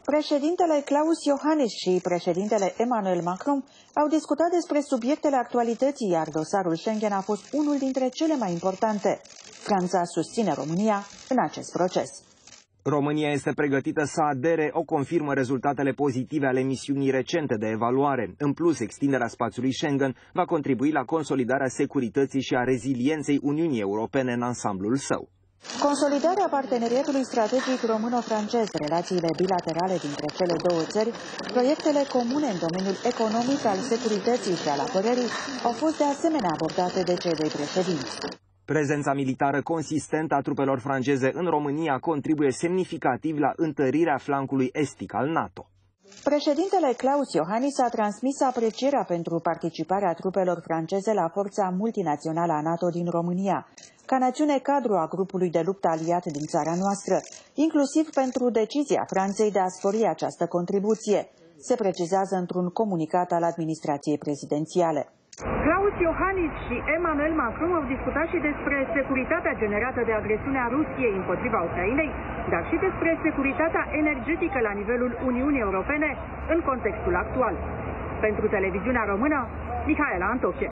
Președintele Klaus Iohannis și președintele Emmanuel Macron au discutat despre subiectele actualității, iar dosarul Schengen a fost unul dintre cele mai importante. Franța susține România în acest proces. România este pregătită să adere, o confirmă rezultatele pozitive ale misiunii recente de evaluare. În plus, extinderea spațiului Schengen va contribui la consolidarea securității și a rezilienței Uniunii Europene în ansamblul său. Consolidarea parteneriatului strategic româno-francez, relațiile bilaterale dintre cele două țări, proiectele comune în domeniul economic, al securității și al apărării au fost de asemenea abordate de cei doi președinți. Prezența militară consistentă a trupelor franceze în România contribuie semnificativ la întărirea flancului estic al NATO. Președintele Klaus Iohannis a transmis aprecierea pentru participarea trupelor franceze la forța multinațională a NATO din România, ca națiune cadru a grupului de luptă aliat din țara noastră, inclusiv pentru decizia Franței de a spori această contribuție, se precizează într-un comunicat al administrației prezidențiale. Klaus Iohannis și Emmanuel Macron au discutat și despre securitatea generată de agresiunea Rusiei împotriva Ucrainei, dar și despre securitatea energetică la nivelul Uniunii Europene în contextul actual. Pentru televiziunea română, Mihaela Antoche.